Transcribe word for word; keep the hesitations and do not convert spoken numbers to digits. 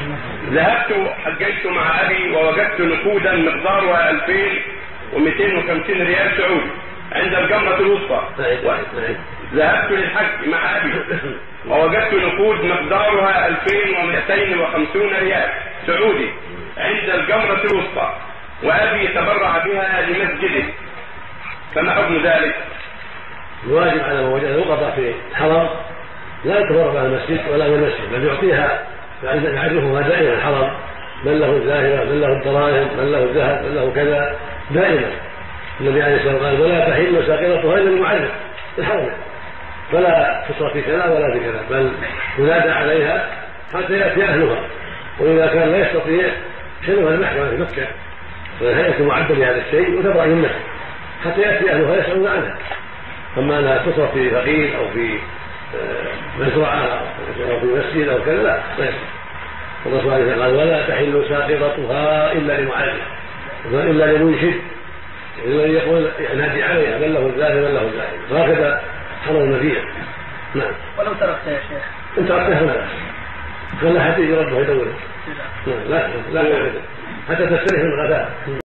ذهبت حججت مع أبي ووجدت نقودا مقدارها ألفين ومئتين وخمسين ريال سعودي عند الجمرة الوسطى. ذهبت للحج مع أبي ووجدت نقود مقدارها ألفين ومئتين وخمسين ريال سعودي عند الجمرة الوسطى، وأبي تبرع بها لمسجده، فما حكم ذلك؟ الواجب على من وجد الوقفة في الحرم لا يتبرع بها المسجد ولا من المسجد، بل يعطيها يعرفها دائما الحرم، من له الزاهرة، من له الدراهم، من له الذهب، من له كذا دائما. النبي عليه الصلاة والسلام قال ولا تحل ساقطتها إلا المعرف الحرم، فلا تصرف في كذا ولا في كذا، بل ينادى عليها حتى يأتي أهلها، وإذا كان لا يستطيع شنوها المحكمة في مكة فالهيئة معدة لهذا الشيء وتبرع من مكة حتى يأتي أهلها يسألون عنها. أما أنها تصرف في فقير أو في مزرعة أو في مسجد أو كذا لا لا. الرسول عليه الصلاة والسلام قال ولا تحل ساقطتها إلا لمعرف إلا لمنشد، إلا يقول ينادي عليها من له الزاهر من له الزاهر، وهكذا حرم المدينة. نعم. ولو تركتها يا شيخ؟ إن تركتها لا خلى حد يجي ربه يدوره. لا لا لا حتى تستريح من الغداء.